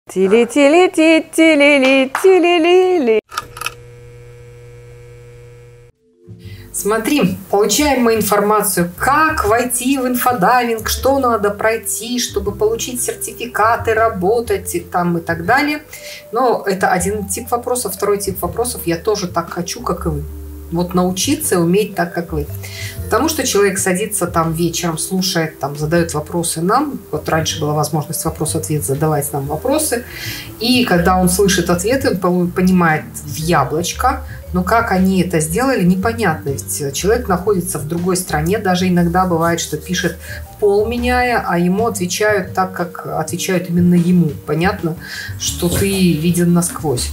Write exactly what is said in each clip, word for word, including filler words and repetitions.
Тили-тили-ти-тили-ли-тили-ли-ли. Смотри, получаем мы информацию, как войти в инфодайвинг, что надо пройти, чтобы получить сертификаты, работать там и так далее. Но это один тип вопросов. Второй тип вопросов: я тоже так хочу, как и вы. Вот научиться уметь так, как вы. Потому что человек садится там вечером, слушает, там, задает вопросы нам. Вот раньше была возможность вопрос-ответ, задавать нам вопросы. И когда он слышит ответы, он понимает в яблочко. Но как они это сделали, непонятно. Ведь человек находится в другой стране. Даже иногда бывает, что пишет пол меняя, а ему отвечают так, как отвечают именно ему. Понятно, что ты виден насквозь.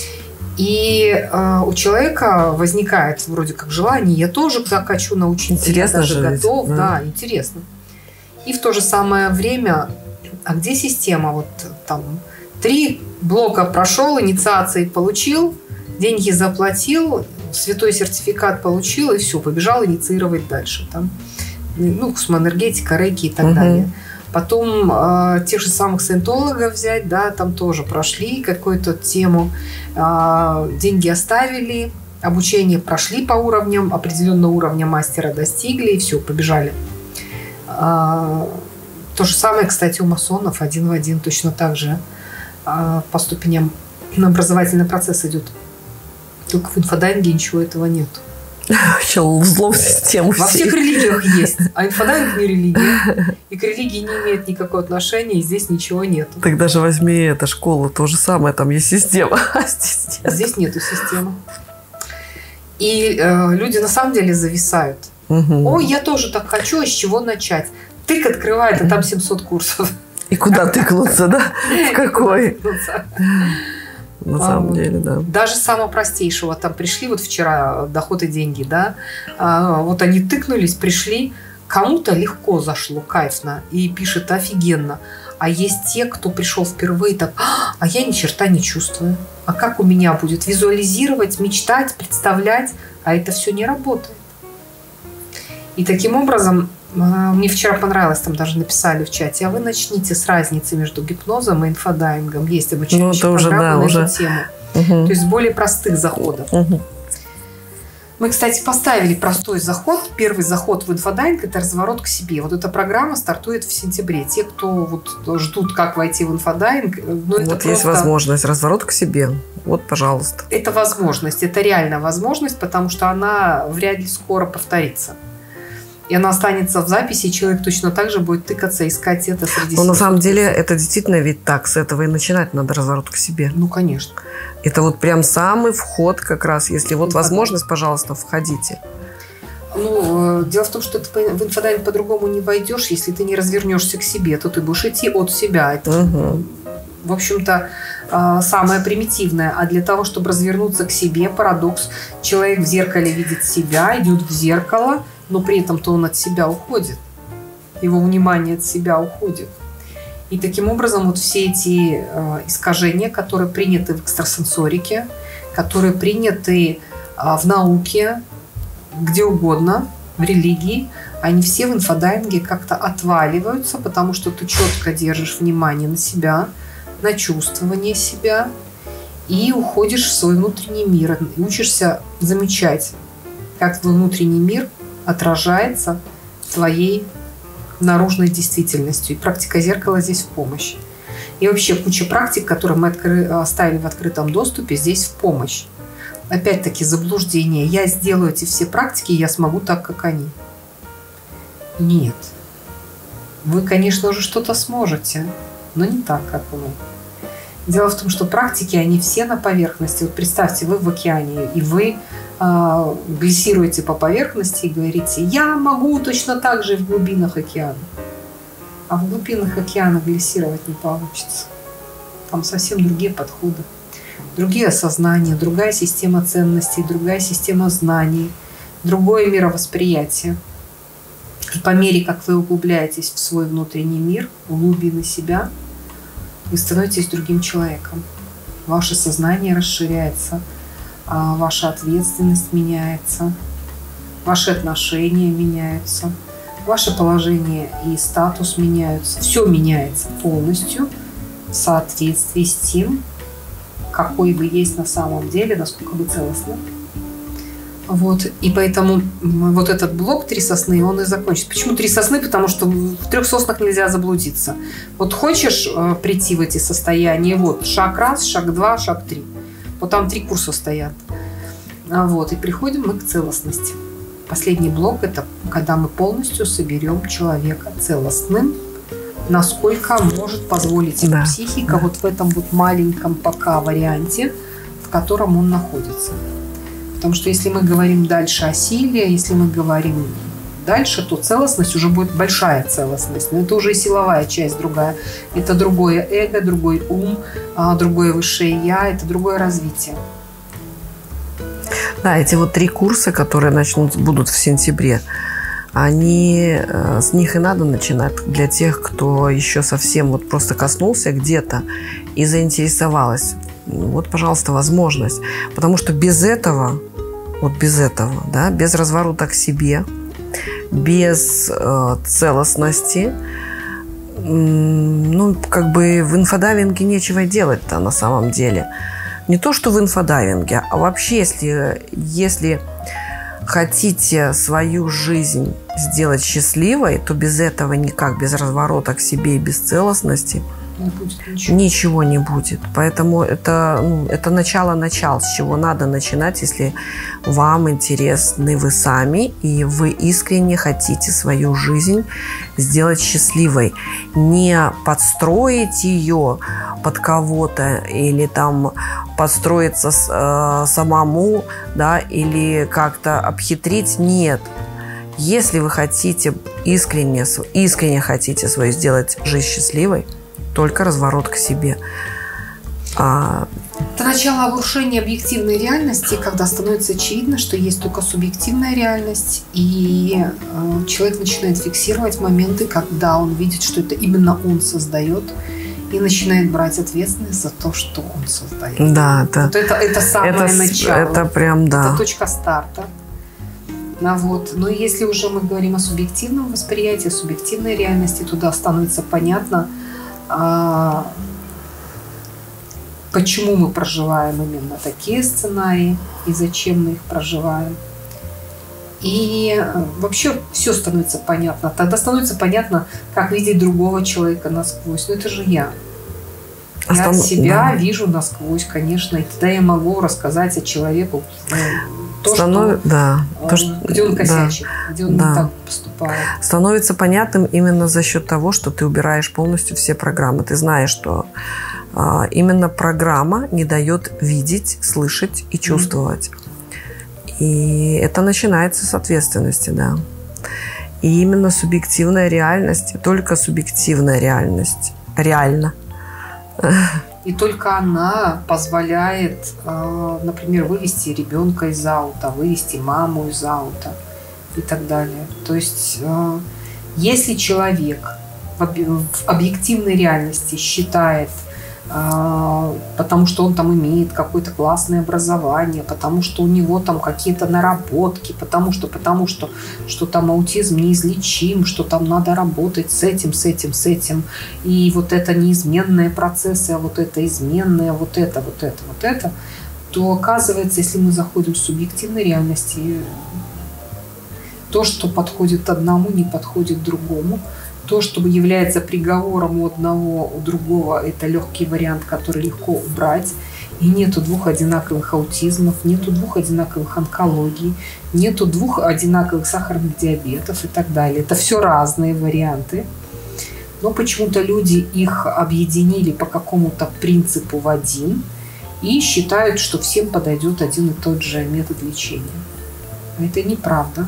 И э, у человека возникает вроде как желание: я тоже так хочу научиться, интересно, я даже же готов. ведь, да. да, интересно. И в то же самое время, а где система? Вот там три блока прошел, инициации получил, деньги заплатил, святой сертификат получил, и все, побежал инициировать дальше. Там, ну, космоэнергетика, рейки и так угу. далее. Потом э, тех же самых саентологов взять, да, там тоже прошли какую-то тему, э, деньги оставили, обучение прошли по уровням, определенного уровня мастера достигли, и все, побежали. Э, то же самое, кстати, у масонов один в один, точно так же э, по ступеням образовательный процесс идет. Только в инфодайвинге ничего этого нет. Взлом системы. Во всех религиях есть, а инфодайвинг не религия. И к религии не имеет никакого отношения, и здесь ничего нет. Так даже возьми эту школу, то же самое, там есть система. Здесь, здесь нету системы. И э, люди на самом деле зависают. Угу. Ой, я тоже так хочу, а с чего начать? Тык открывает, а там семьсот курсов. И куда тыкнуться, да? В какой? На самом а, деле, да. Даже самого простейшего. Там пришли вот вчера доход и деньги, да. А, вот они тыкнулись, пришли. Кому-то легко зашло, кайфно. И пишет: офигенно. А есть те, кто пришел впервые, так: а я ни черта не чувствую. А как у меня будет? Визуализировать, мечтать, представлять. А это все не работает. И таким образом, мне вчера понравилось, там даже написали в чате: а вы начните с разницы между гипнозом и инфодайвингом. Есть обучающая ну, программа на уже, эту тему. Угу. То есть с более простых заходов. Угу. Мы, кстати, поставили простой заход. Первый заход в инфодайвинг – это разворот к себе. Вот эта программа стартует в сентябре. Те, кто вот ждут, как войти в инфодайвинг, ну, это вот просто... есть возможность. Разворот к себе. Вот, пожалуйста. Это возможность. Это реальная возможность, потому что она вряд ли скоро повторится. И она останется в записи, и человек точно так же будет тыкаться, искать это среди себя. Но на самом деле это действительно ведь так. С этого и начинать надо разворот к себе. Ну, конечно. Это вот прям самый вход как раз. Если вот ну, возможность, пожалуйста, входите. Ну, дело в том, что ты в инфодайвинг по-другому не войдешь, если ты не развернешься к себе, то ты будешь идти от себя. Это, угу. в общем-то, самое примитивное. А для того, чтобы развернуться к себе, парадокс. Человек в зеркале видит себя, идет в зеркало, но при этом-то он от себя уходит. Его внимание от себя уходит. И таким образом вот все эти э, искажения, которые приняты в экстрасенсорике, которые приняты э, в науке, где угодно, в религии, они все в инфодайвинге как-то отваливаются, потому что ты четко держишь внимание на себя, на чувствование себя и уходишь в свой внутренний мир. И учишься замечать, как твой внутренний мир отражается твоей наружной действительностью. И практика зеркала здесь в помощь. И вообще куча практик, которые мы откры... оставили в открытом доступе, здесь в помощь. Опять-таки заблуждение. Я сделаю эти все практики, и я смогу так, как они. Нет. Вы, конечно, уже что-то сможете, но не так, как вы. Дело в том, что практики, они все на поверхности. Вот представьте, вы в океане, и вы э, глиссируете по поверхности и говорите: я могу точно так же в глубинах океана. А в глубинах океана глиссировать не получится. Там совсем другие подходы, другие осознания, другая система ценностей, другая система знаний, другое мировосприятие. И по мере, как вы углубляетесь в свой внутренний мир, в глубины себя, вы становитесь другим человеком. Ваше сознание расширяется, ваша ответственность меняется, ваши отношения меняются, ваше положение и статус меняются. Все меняется полностью в соответствии с тем, какой вы есть на самом деле, насколько вы целостны. Вот. И поэтому вот этот блок «Три сосны», он и закончится. Почему три сосны? Потому что в трех соснах нельзя заблудиться. Вот хочешь э, прийти в эти состояния, вот шаг раз, шаг два, шаг три. Вот там три курса стоят. Вот. И приходим мы к целостности. Последний блок – это когда мы полностью соберем человека целостным, насколько может позволить ему да, психика да. вот в этом вот маленьком пока варианте, в котором он находится. Потому что если мы говорим дальше о силе, если мы говорим дальше, то целостность уже будет большая целостность. Но это уже и силовая часть другая. Это другое эго, другой ум, другое высшее я, это другое развитие. Да, эти вот три курса, которые начнут, будут в сентябре, они, с них и надо начинать для тех, кто еще совсем вот просто коснулся где-то и заинтересовалась. Вот, пожалуйста, возможность. Потому что без этого, вот без этого, да, без разворота к себе, без э, целостности, э, ну, как бы в инфодайвинге нечего делать-то на самом деле. Не то, что в инфодайвинге, а вообще, если, если хотите свою жизнь сделать счастливой, то без этого никак, без разворота к себе и без целостности не будет ничего. ничего не будет. Поэтому это, ну, это начало-начал, с чего надо начинать, если вам интересны вы сами, и вы искренне хотите свою жизнь сделать счастливой. Не подстроить ее под кого-то или там подстроиться э, самому, да, или как-то обхитрить. Нет. Если вы хотите искренне, искренне хотите свою сделать жизнь счастливой, только разворот к себе. А... Это начало обрушения объективной реальности, когда становится очевидно, что есть только субъективная реальность, и э, человек начинает фиксировать моменты, когда он видит, что это именно он создает, и начинает брать ответственность за то, что он создает. Да, это, вот это, это самое это, начало. Это прям, да. Это точка старта. Ну, вот. Но если уже мы говорим о субъективном восприятии, о субъективной реальности, туда становится понятно, а, почему мы проживаем именно такие сценарии и зачем мы их проживаем. И вообще все становится понятно. Тогда становится понятно, как видеть другого человека насквозь. Но это же я. Я Остан... себя да. вижу насквозь, конечно. И тогда я могу рассказать о человеку то, Станов... что, да. то, что... где он косячит, да. где он да. не так поступает. Становится понятным именно за счет того, что ты убираешь полностью все программы. Ты знаешь, что а, именно программа не дает видеть, слышать и чувствовать. Mm-hmm. И это начинается с ответственности, да. И именно субъективная реальность, только субъективная реальность, реально. И только она позволяет, например, вывести ребенка из аута, вывести маму из аута и так далее. То есть, если человек в объективной реальности считает, потому что он там имеет какое-то классное образование, потому что у него там какие-то наработки, потому что, потому что, что там аутизм неизлечим, что там надо работать с этим, с этим, с этим, и вот это неизменные процессы, а вот это изменные, вот это, вот это, вот это, то оказывается, если мы заходим в субъективной реальности, то, что подходит одному, не подходит другому. То, что является приговором у одного, у другого, это легкий вариант, который легко убрать. И нету двух одинаковых аутизмов, нету двух одинаковых онкологий, нету двух одинаковых сахарных диабетов и так далее. Это все разные варианты. Но почему-то люди их объединили по какому-то принципу в один и считают, что всем подойдет один и тот же метод лечения. Это неправда.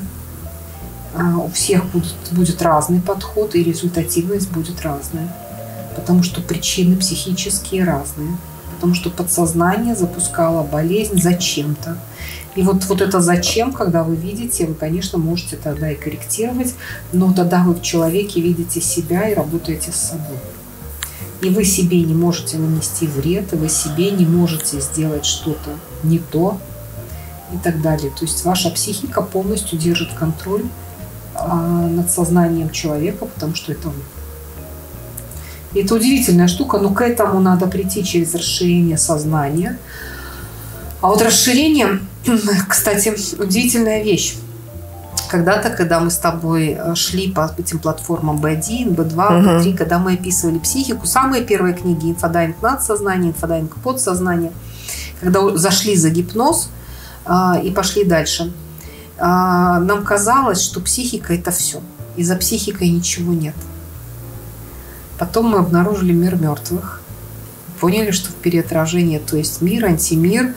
У всех будет, будет разный подход, и результативность будет разная. Потому что причины психические разные. Потому что подсознание запускало болезнь зачем-то. И вот, вот это зачем, когда вы видите, вы, конечно, можете тогда и корректировать, но тогда вы в человеке видите себя и работаете с собой. И вы себе не можете нанести вред, и вы себе не можете сделать что-то не то и так далее. То есть ваша психика полностью держит контроль над сознанием человека, потому что это вы. И это удивительная штука, но к этому надо прийти через расширение сознания. А вот расширение, кстати, удивительная вещь. Когда-то, когда мы с тобой шли по этим платформам би один, би два, би три, угу. когда мы описывали психику, самые первые книги «Инфодайинг надсознание», «Инфодайинг подсознание», когда зашли за гипноз а, и пошли дальше, а, нам казалось, что психика – это все. И за психикой ничего нет. Потом мы обнаружили мир мертвых. Поняли, что в переотражении, то есть мир, антимир,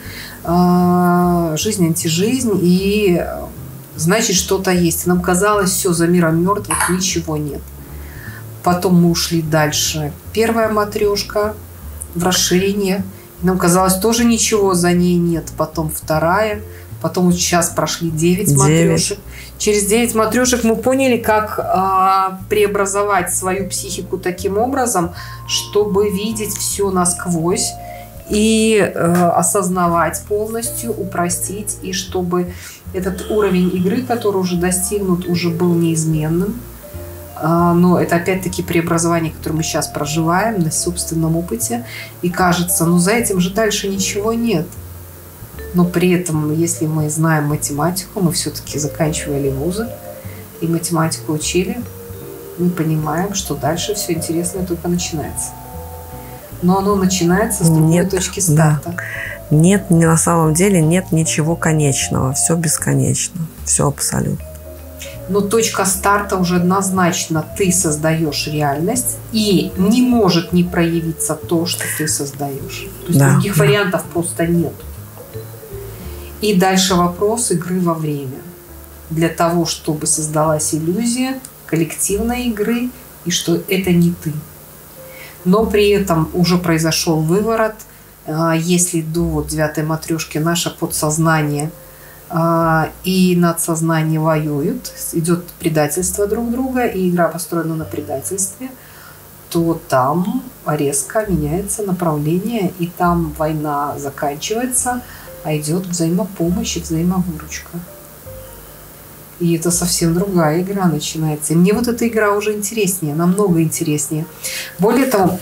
а, жизнь, антижизнь, и значит, что-то есть. Нам казалось, все, за миром мертвых ничего нет. Потом мы ушли дальше. Первая матрешка в расширение. Нам казалось, тоже ничего за ней нет. Потом вторая. Потом сейчас прошли девять матрешек. Через девять матрешек мы поняли, как а, преобразовать свою психику таким образом, чтобы видеть все насквозь и э, осознавать полностью, упростить, и чтобы этот уровень игры, который уже достигнут, уже был неизменным. А, но это опять-таки преобразование, которое мы сейчас проживаем на собственном опыте. И кажется, ну за этим же дальше ничего нет. Но при этом, если мы знаем математику, мы все-таки заканчивали вузы и математику учили, мы понимаем, что дальше все интересное только начинается. Но оно начинается с другой нет, точки старта. Да. Нет, на самом деле нет ничего конечного. Все бесконечно. Все абсолютно. Но точка старта уже однозначно. Ты создаешь реальность, и не может не проявиться то, что ты создаешь. То есть да, других да. вариантов просто нет. И дальше вопрос игры во время. Для того, чтобы создалась иллюзия коллективной игры, и что это не ты. Но при этом уже произошел выворот. Если до девятой матрешки наше подсознание и надсознание воюют, идет предательство друг друга, и игра построена на предательстве, то там резко меняется направление, и там война заканчивается, а идет взаимопомощь и взаимовыручка. И это совсем другая игра начинается. И мне вот эта игра уже интереснее, намного интереснее. Более того,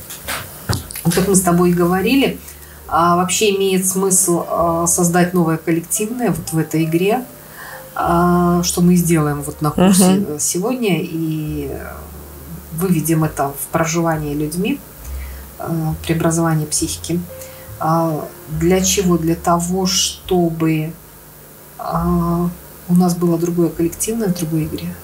как мы с тобой и говорили, вообще имеет смысл создать новое коллективное вот в этой игре, что мы сделаем вот на курсе uh-huh. сегодня, и выведем это в проживание людьми, преобразование психики. Для чего? Для того, чтобы у нас было другое коллективное в другой игре.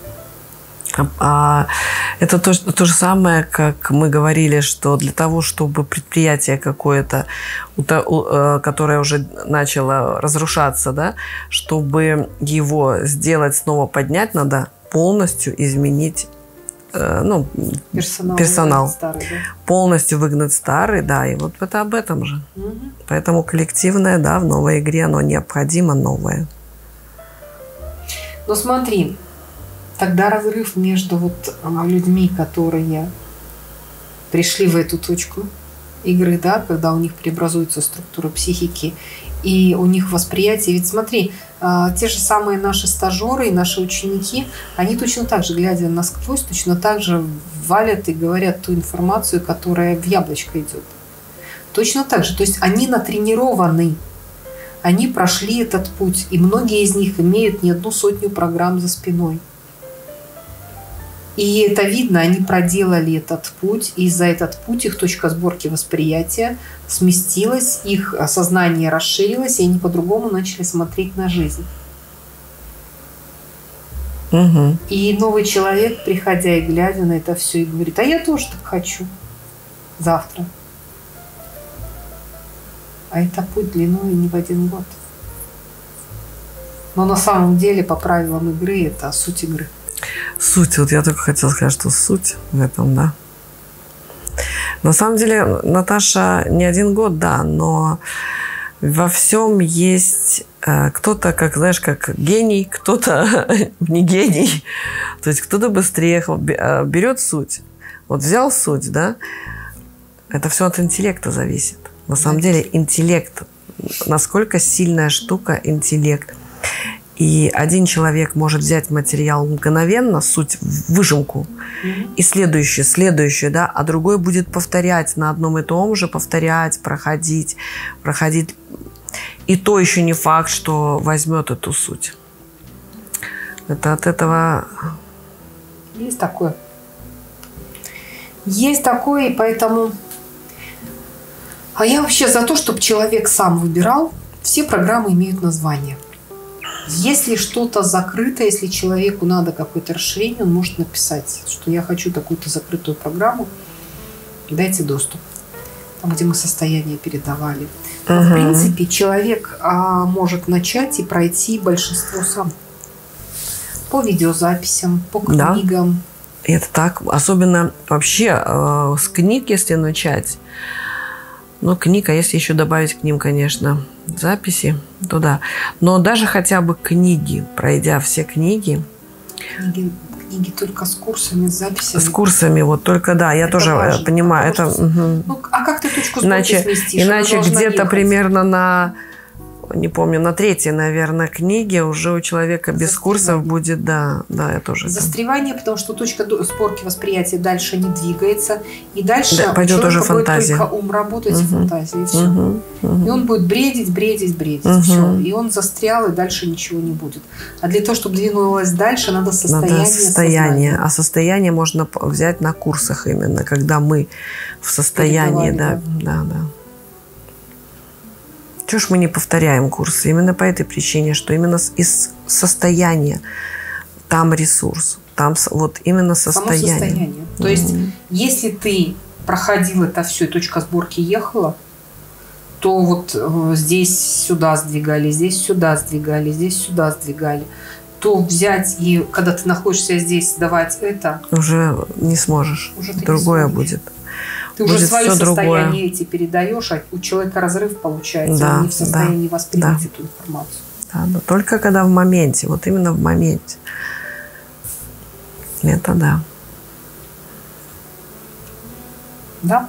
А, это то, то же самое, как мы говорили, что для того, чтобы предприятие какое-то, которое уже начало разрушаться, да, чтобы его сделать снова поднять, надо полностью изменить ну, персонал, персонал. Старый, да? Полностью выгнать старый, да, и вот это об этом же. Угу. Поэтому коллективное, да, в новой игре оно необходимо новое. Ну смотри, тогда разрыв между вот людьми, которые пришли в эту точку игры, да, когда у них преобразуется структура психики, и у них восприятие. Ведь смотри, те же самые наши стажеры и наши ученики, они точно так же, глядя насквозь, точно так же валят и говорят ту информацию, которая в яблочко идет. Точно так же. То есть они натренированы, они прошли этот путь, и многие из них имеют не одну сотню программ за спиной. И это видно, они проделали этот путь, и за этот путь их точка сборки восприятия сместилась, их сознание расширилось, и они по-другому начали смотреть на жизнь. Угу. И новый человек, приходя и глядя на это все, и говорит: а я тоже так хочу завтра. А это путь длиной не в один год. Но на самом деле, по правилам игры, это суть игры. Суть, вот я только хотела сказать, что суть в этом, да. На самом деле, Наташа, не один год, да, но во всем есть э, кто-то, как, знаешь, как гений, кто-то не гений. То есть кто-то быстрее берет суть. Вот взял суть, да, это все от интеллекта зависит. На самом деле интеллект, насколько сильная штука интеллект. И один человек может взять материал мгновенно, суть, выжимку, mm-hmm. и следующее, следующее, да, а другой будет повторять на одном и том же, повторять, проходить, проходить. И то еще не факт, что возьмет эту суть. Это от этого... Есть такое. Есть такое, и поэтому... А я вообще за то, чтобы человек сам выбирал. Все программы имеют название. Если что-то закрыто, если человеку надо какое-то расширение, он может написать, что я хочу такую-то закрытую программу, дайте доступ. Там, где мы состояние передавали. Uh-huh. В принципе, человек а, может начать и пройти большинство сам. По видеозаписям, по книгам. Да. Это так. Особенно вообще э, с книг, если начать. Ну, книга, если еще добавить к ним, конечно, записи, то да. Но даже хотя бы книги, пройдя все книги. Книги, книги только с курсами, с записями. С курсами, вот только, да, я это тоже важно, понимаю. Это, что... угу. Ну, а как ты точку сборки иначе, сместишь? Иначе где-то примерно на... Не помню, на третьей, наверное, книге уже у человека без курсов будет, да, да, я тоже. Застревание, потому что точка сборки восприятия дальше не двигается, и дальше да, пойдет уже фантазия. Только ум работать, угу. фантазия, и все. Угу. Угу. И он будет бредить, бредить, бредить, угу. все. И он застрял, и дальше ничего не будет. А для того, чтобы двинулось дальше, надо состояние. Надо состояние. А состояние можно взять на курсах именно, когда мы в состоянии, да, да, да. Чего ж мы не повторяем курсы? Именно по этой причине, что именно из состояния там ресурс, там вот именно состояние. Само состояние. То mm-hmm. есть, если ты проходил это все, и точка сборки ехала, то вот э, здесь сюда сдвигали, здесь сюда сдвигали, здесь сюда сдвигали, то взять и, когда ты находишься здесь, давать это... Уже не сможешь. Уже другое будет. Ты уже свои состояния эти передаешь, а у человека разрыв получается, да, он не в состоянии да, воспринять да. эту информацию. Да, но только когда в моменте, вот именно в моменте. Это да. Да.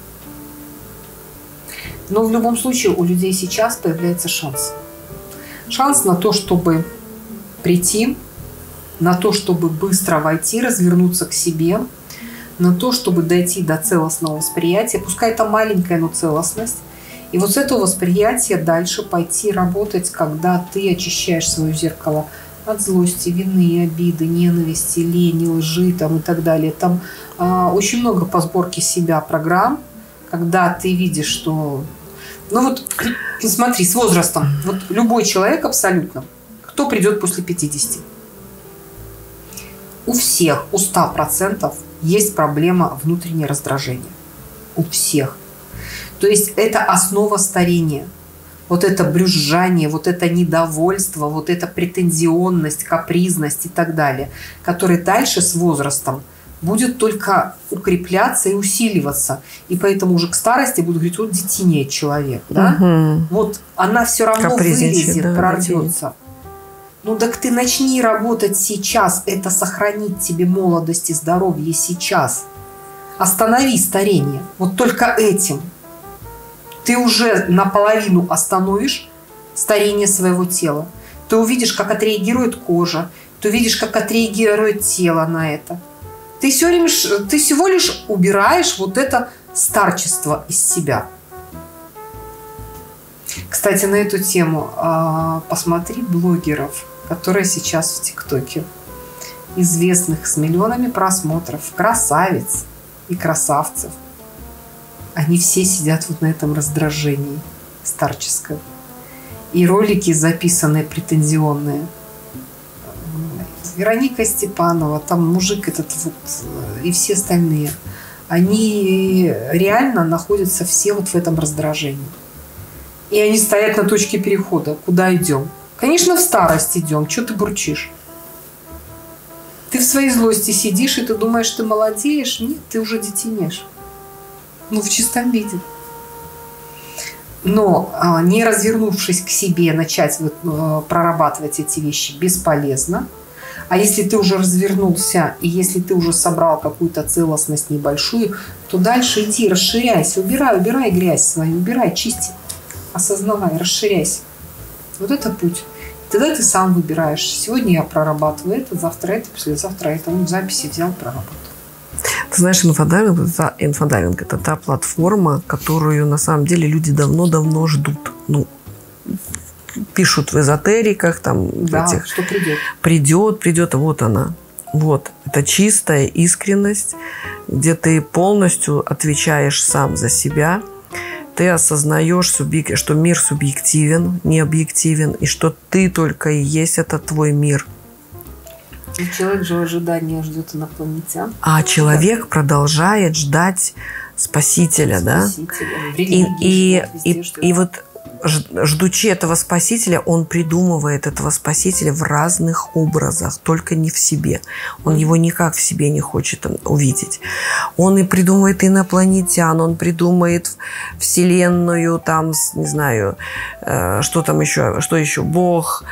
Но в любом случае у людей сейчас появляется шанс. Шанс на то, чтобы прийти, на то, чтобы быстро войти, развернуться к себе, на то, чтобы дойти до целостного восприятия, пускай это маленькая, но целостность, и вот с этого восприятия дальше пойти работать, когда ты очищаешь свое зеркало от злости, вины, обиды, ненависти, лени, лжи там, и так далее. Там а, очень много по сборке себя программ, когда ты видишь, что... Ну вот, смотри, с возрастом, вот любой человек абсолютно, кто придет после пятидесяти, у всех, у ста процентов есть проблема внутреннего раздражения. У всех. То есть это основа старения. Вот это брюзжание, вот это недовольство, вот эта претензионность, капризность и так далее, который дальше с возрастом будет только укрепляться и усиливаться. И поэтому уже к старости будут говорить, вот детинеет человек. Да? Угу. Вот она все равно вылезет, да, прорвется. Ну так ты начни работать сейчас, это сохранит тебе молодость и здоровье сейчас. Останови старение. Вот только этим. Ты уже наполовину остановишь старение своего тела. Ты увидишь, как отреагирует кожа. Ты увидишь, как отреагирует тело на это. Ты, все время, ты всего лишь убираешь вот это старчество из себя. Кстати, на эту тему посмотри блогеров, которые сейчас в ТикТоке, известных с миллионами просмотров, красавиц и красавцев. Они все сидят вот на этом раздражении старческом. И ролики записанные претензионные. Вероника Степанова, там мужик этот вот, и все остальные. Они реально находятся все вот в этом раздражении. И они стоят на точке перехода. Куда идем? Конечно, в старость идем. Что ты бурчишь? Ты в своей злости сидишь, и ты думаешь, ты молодеешь? Нет, ты уже детенешь. Ну, в чистом виде. Но не развернувшись к себе, начать вот, прорабатывать эти вещи бесполезно. А если ты уже развернулся, и если ты уже собрал какую-то целостность небольшую, то дальше иди, расширяйся, убирай, убирай грязь свою, убирай, чисти, осознавай, расширяйся. Вот это путь. Тогда ты сам выбираешь. Сегодня я прорабатываю это, завтра это, послезавтра это. Ну, в записи взял, проработал. Ты знаешь, инфодайвинг, это, инфодайвинг – это та платформа, которую на самом деле люди давно-давно ждут. Ну, пишут в эзотериках, там, да, этих, что придет. Придет, придет, вот она. Вот. Это чистая искренность, где ты полностью отвечаешь сам за себя. Ты осознаешь, что мир субъективен, не объективен, и что ты только и есть это твой мир. И человек же в ожидании ждет инопланетян. А человек да. продолжает ждать Спасителя, Спасителя. Да? И, и, и, и вот ждучи этого Спасителя, он придумывает этого Спасителя в разных образах, только не в себе. Он его никак в себе не хочет увидеть. Он и придумывает инопланетян, он придумает Вселенную, там, не знаю, что там еще, что еще, Бог,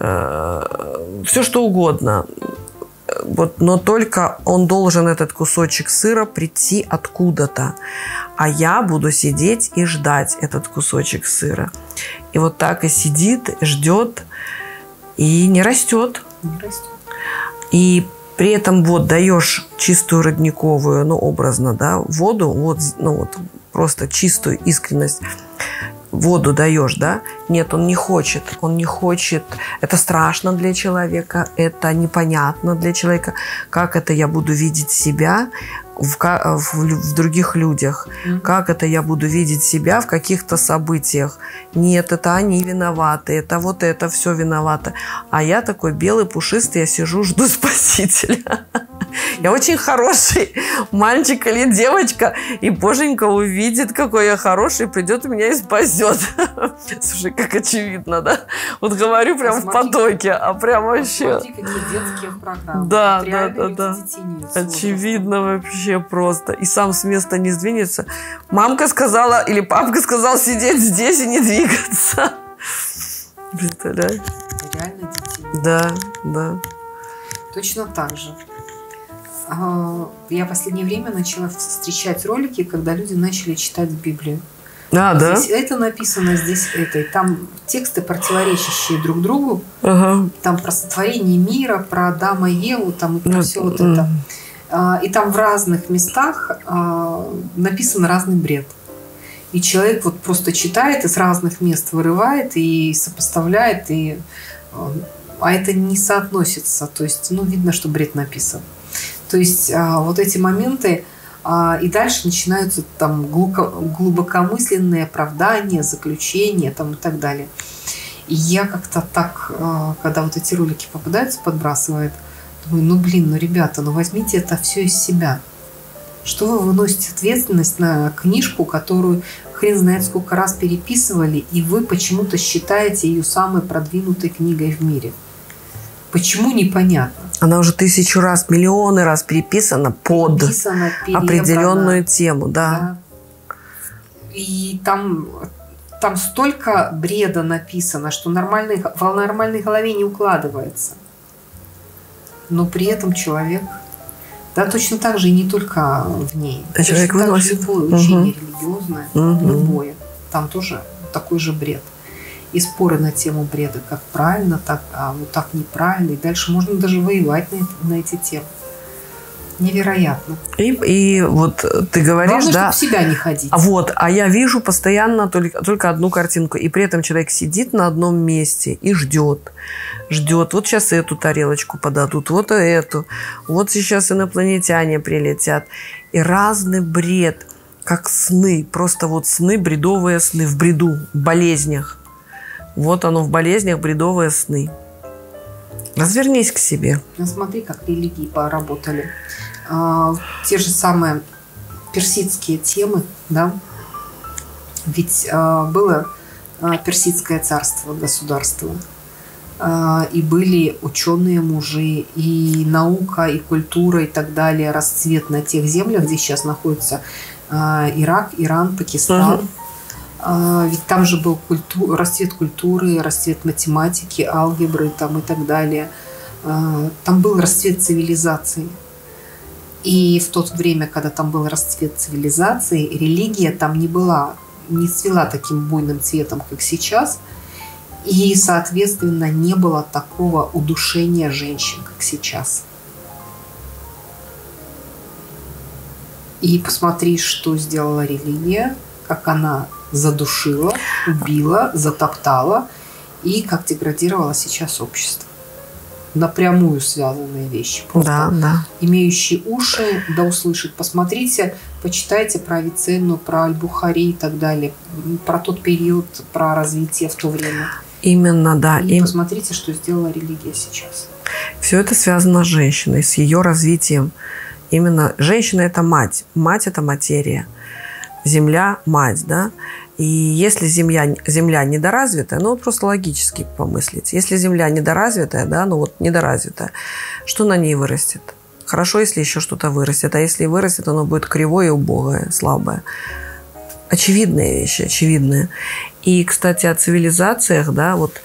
все что угодно. Вот, но только он должен, этот кусочек сыра, прийти откуда-то. А я буду сидеть и ждать этот кусочек сыра. И вот так и сидит, ждет и не растет. Не растет. И при этом вот даешь чистую родниковую, ну, образно, да, воду, вот, ну, вот просто чистую искренность. Воду даешь, да? Нет, он не хочет. Он не хочет. Это страшно для человека. Это непонятно для человека. Как это я буду видеть себя в, в, в других людях? Mm-hmm. Как это я буду видеть себя в каких-то событиях? Нет, это они виноваты. Это вот это все виновато. А я такой белый, пушистый, я сижу, жду Спасителя. Я очень хороший мальчик или девочка, и Боженька увидит, какой я хороший, придет и меня и спасет. Слушай, как очевидно, да? Вот говорю прям смотри, в потоке, а прям вообще... Смотри, какие детские программы. Да, вот да, да, да. Очевидно вообще просто. И сам с места не сдвинется. Мамка сказала, или папка сказал сидеть здесь и не двигаться. Представляешь? Реально детей. Да, да. Точно так же. Я в последнее время начала встречать ролики, когда люди начали читать Библию. А, да? Здесь это написано, здесь это. И там тексты, противоречащие друг другу. Ага. Там про сотворение мира, про Адама и Еву, там и про ну, все вот это. И там в разных местах написан разный бред. И человек вот просто читает, из разных мест вырывает и сопоставляет, и... а это не соотносится. То есть, ну, видно, что бред написан. То есть а, вот эти моменты, а, и дальше начинаются там глубоко, глубокомысленные оправдания, заключения там, и так далее. И я как-то так, а, когда вот эти ролики попадаются, подбрасывает, думаю, ну блин, ну ребята, ну возьмите это все из себя. Что вы выносите ответственность на книжку, которую хрен знает сколько раз переписывали, и вы почему-то считаете ее самой продвинутой книгой в мире? Почему, непонятно. Она уже тысячу раз, миллионы раз переписана под переписана, определенную тему, да. да. И там, там столько бреда написано, что нормальной, в нормальной голове не укладывается. Но при этом человек, да, точно так же и не только в ней. А человек выносит. Любое учение угу. религиозное, угу. любое, там тоже такой же бред. И споры на тему бреда, как правильно, так, а вот так неправильно. И дальше можно даже воевать на, на эти темы. Невероятно. И, и вот ты говоришь, главное, да. чтобы в себя не ходить. А вот, а я вижу постоянно только, только одну картинку. И при этом человек сидит на одном месте и ждет. Ждет. Вот сейчас эту тарелочку подадут, вот эту. Вот сейчас инопланетяне прилетят. И разный бред, как сны. Просто вот сны, бредовые сны в бреду, в болезнях. Вот оно в болезнях, бредовые сны. Развернись к себе. Ну, смотри, как религии поработали. А, те же самые персидские темы, да. Ведь а, было а, персидское царство, государство. А, и были ученые мужи, и наука, и культура, и так далее. Расцвет на тех землях, где сейчас находится а, Ирак, Иран, Пакистан. Угу. Ведь там же был культу... расцвет культуры, расцвет математики, алгебры там, и так далее. Там был расцвет цивилизации. И в то время, когда там был расцвет цивилизации, религия там не была, не цвела таким буйным цветом, как сейчас. И, соответственно, не было такого удушения женщин, как сейчас. И посмотри, что сделала религия, как она задушила, убила, затоптала, и как деградировало сейчас общество. Напрямую связанные вещи. Просто да, да. имеющие уши, да услышат. Посмотрите, почитайте про Авиценну, про Аль-Бухари и так далее, про тот период, про развитие в то время. Именно, да. И Им... посмотрите, что сделала религия сейчас. Все это связано с женщиной, с ее развитием. Именно женщина – это мать. Мать – это материя. Земля – мать, да. И если земля, земля недоразвитая, ну, вот просто логически помыслить. Если земля недоразвитая, да, ну, вот недоразвитая, что на ней вырастет? Хорошо, если еще что-то вырастет. А если и вырастет, оно будет кривое и убогое, слабое. Очевидные вещи, очевидные. И, кстати, о цивилизациях, да, вот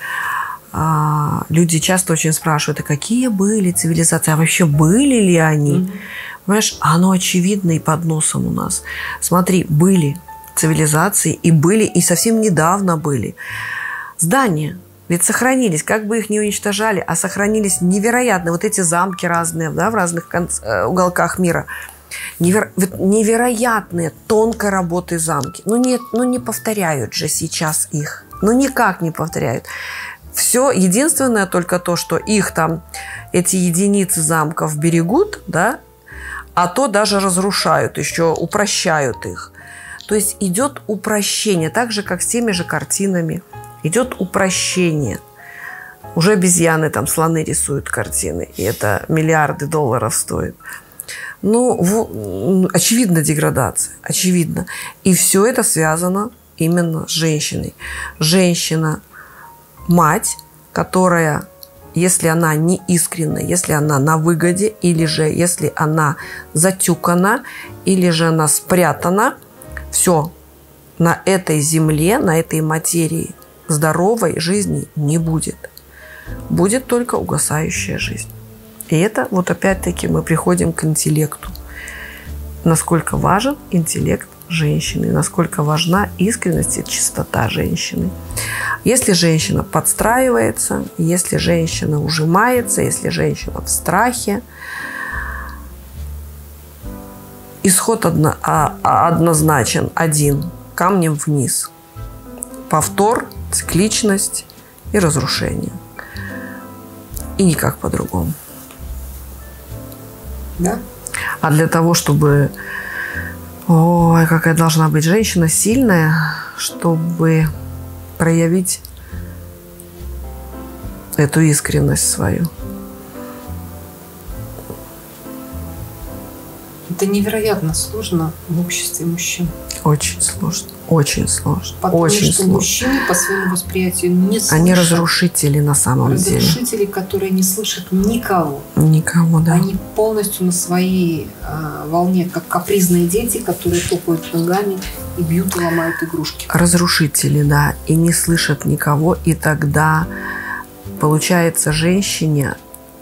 а, люди часто очень спрашивают, а какие были цивилизации, а вообще были ли они? Mm-hmm. Понимаешь, оно очевидно и под носом у нас. Смотри, были цивилизации, и были, и совсем недавно были. Здания ведь сохранились, как бы их ни уничтожали, а сохранились невероятно. Вот эти замки разные, да, в разных конц... уголках мира. Неверо... Невероятные, тонкой работы замки. Ну, нет, ну не повторяют же сейчас их. Ну, никак не повторяют. Все, единственное только то, что их там, эти единицы замков берегут, да, а то даже разрушают, еще упрощают их. То есть идет упрощение, так же, как с теми же картинами. Идет упрощение. Уже обезьяны, там, слоны рисуют картины, и это миллиарды долларов стоит. Ну, в, очевидно деградация, очевидно. И все это связано именно с женщиной. Женщина – мать, которая, если она не искренна, если она на выгоде, или же если она затюкана, или же она спрятана, все, на этой земле, на этой материи здоровой жизни не будет. Будет только угасающая жизнь. И это вот опять-таки мы приходим к интеллекту. Насколько важен интеллект женщины, насколько важна искренность и чистота женщины. Если женщина подстраивается, если женщина ужимается, если женщина в страхе, исход одно, а, однозначен, один, камнем вниз. Повтор, цикличность и разрушение. И никак по-другому. Да? А для того, чтобы... Ой, какая должна быть женщина сильная, чтобы проявить эту искренность свою. Это невероятно сложно в обществе мужчин. Очень сложно. Очень сложно. Потому очень что сложно. мужчины по своему восприятию не слышат. Они разрушители на самом разрушители, деле. Разрушители, которые не слышат никого. Никого, да. Они полностью на своей э, волне, как капризные дети, которые топают ногами и бьют и ломают игрушки. Разрушители, да. И не слышат никого. И тогда получается женщине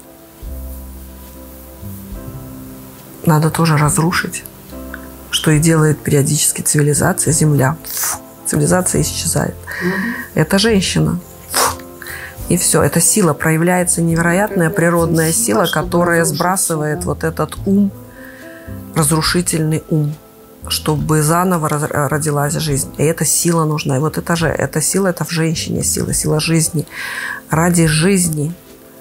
надо тоже разрушить, что и делает периодически цивилизация, Земля. Фу, цивилизация исчезает. Угу. Это женщина. Фу. И все. Эта сила проявляется, невероятная природная сила, которая сбрасывает вот этот ум, разрушительный ум, чтобы заново родилась жизнь. И эта сила нужна. И вот это же, эта сила, это в женщине сила, сила жизни. Ради жизни.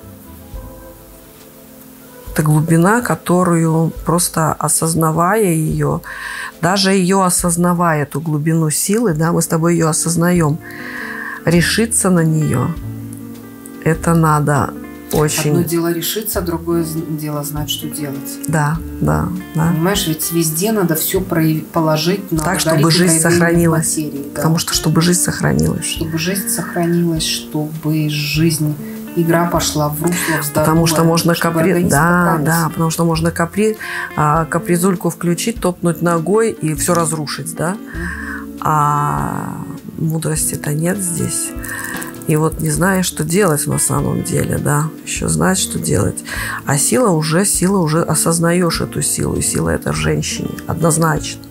Это глубина, которую просто осознавая ее, даже ее осознавая, эту глубину силы, да, мы с тобой ее осознаем, решиться на нее, это надо очень... Одно дело решиться, другое дело знать, что делать. Да, да, да. Понимаешь, ведь везде надо все положить на так, чтобы жизнь сохранилась. Материи, да. Потому что, чтобы жизнь сохранилась. Чтобы жизнь сохранилась, чтобы жизнь... Игра пошла в русло, в здоровье. Потому что можно капри... да, да, потому что можно капри... а, капризульку включить, топнуть ногой и все разрушить, да. А мудрости-то нет здесь. И вот не знаешь, что делать на самом деле, да. Еще знать, что делать. А сила уже, сила уже осознаешь эту силу. И сила это в женщине, однозначно.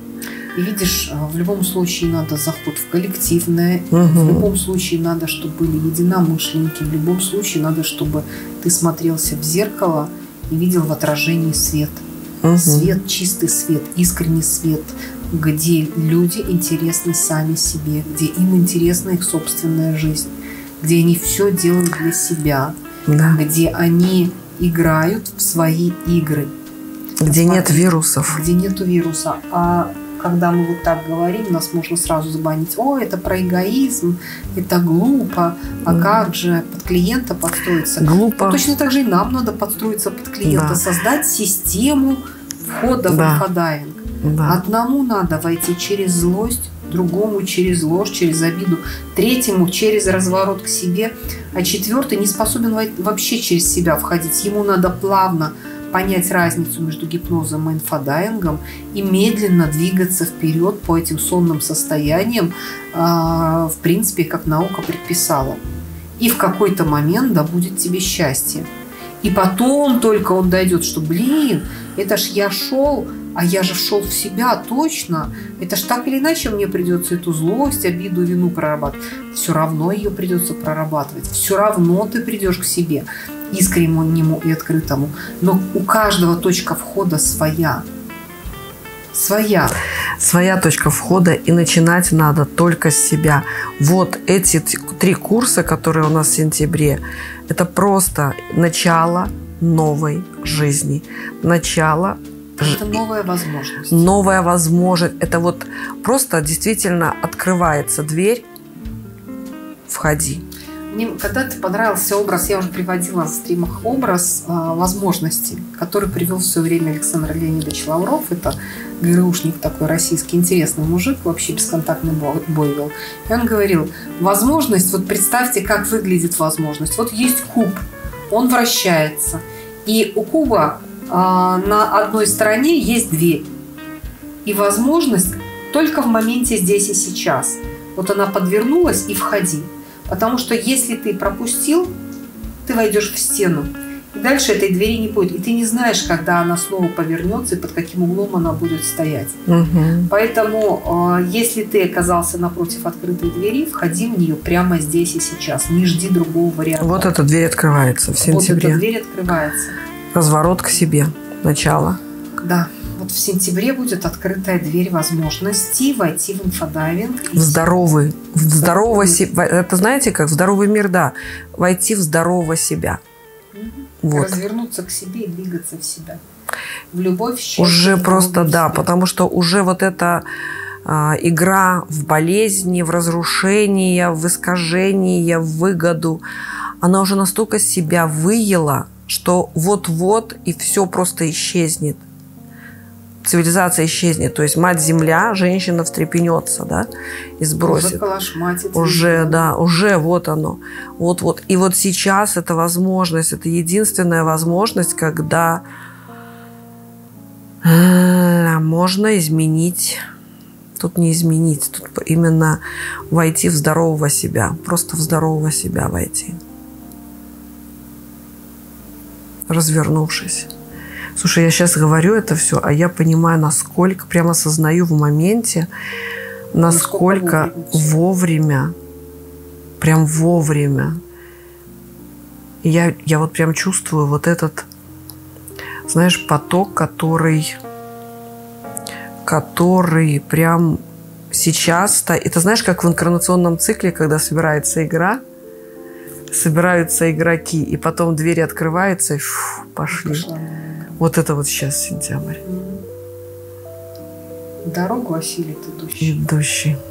И видишь, в любом случае надо заход в коллективное, угу. в любом случае надо, чтобы были единомышленники, в любом случае надо, чтобы ты смотрелся в зеркало и видел в отражении свет. Угу. Свет, чистый свет, искренний свет, где люди интересны сами себе, где им интересна их собственная жизнь, где они все делают для себя, да. где они играют в свои игры. Где Смотри, нет вирусов. Где нету вируса. А когда мы вот так говорим, нас можно сразу забанить. О, это про эгоизм, это глупо. А mm. как же под клиента подстроиться? Глупо. Ну, точно так же и нам надо подстроиться под клиента. Да. Создать систему входа да. в инфодайвинг. Да. Одному надо войти через злость, другому через ложь, через обиду, третьему через разворот к себе, а четвертый не способен вообще через себя входить. Ему надо плавно понять разницу между гипнозом и инфодайвингом и медленно двигаться вперед по этим сонным состояниям, в принципе, как наука предписала. И в какой-то момент да будет тебе счастье. И потом только он дойдет, что, блин, это ж я шел, а я же шел в себя, точно. Это ж так или иначе мне придется эту злость, обиду, вину прорабатывать. Все равно ее придется прорабатывать. Все равно ты придешь к себе, искреннему и открытому. Но у каждого точка входа своя. Своя. Своя точка входа, и начинать надо только с себя. Вот эти три курса, которые у нас в сентябре, это просто начало новой жизни. Начало Это новая возможность. Новая возможность. Это вот просто действительно открывается дверь. Входи. Мне когда-то понравился образ, я уже приводила в стримах образ а, возможностей, который привел в свое время Александр Леонидович Лавров. Это ГРУшник такой российский, интересный мужик, вообще бесконтактный бой вел. И он говорил, возможность, вот представьте, как выглядит возможность. Вот есть куб, он вращается. И у куба а, на одной стороне есть дверь. И возможность только в моменте здесь и сейчас. Вот она подвернулась, и входи. Потому что если ты пропустил, ты войдешь в стену. И дальше этой двери не будет. И ты не знаешь, когда она снова повернется и под каким углом она будет стоять. Угу. Поэтому, если ты оказался напротив открытой двери, входи в нее прямо здесь и сейчас. Не жди другого варианта. Вот эта дверь открывается в сентябре. Вот эта дверь открывается. Разворот к себе. Начало. Да. Вот в сентябре будет открытая дверь возможностей войти в инфодайвинг. В здоровый. В здорового себя. Это знаете, как в здоровый мир, да. Войти в здорового себя. Угу. Вот. Развернуться к себе и двигаться в себя. В любовь, в счастье. Уже просто, да, потому что уже вот эта а, игра в болезни, в разрушение, в искажение, в выгоду, она уже настолько себя выела, что вот-вот и все просто исчезнет. Цивилизация исчезнет. То есть мать-земля, женщина встрепенется, да, и сбросит. Уже калашматит. Уже, да, уже вот оно. Вот-вот. И вот сейчас эта возможность, это единственная возможность, когда можно изменить. Тут не изменить, тут именно войти в здорового себя. Просто в здорового себя войти. Развернувшись. Слушай, я сейчас говорю это все, а я понимаю, насколько, прямо осознаю в моменте, насколько вовремя, прям вовремя. И я, я вот прям чувствую вот этот, знаешь, поток, который, который прям сейчас, это знаешь, как в инкарнационном цикле, когда собирается игра, собираются игроки, и потом двери открываются, и фу, пошли. Пошла. Вот это вот сейчас сентябрь. Дорогу осилит идущий. Идущий.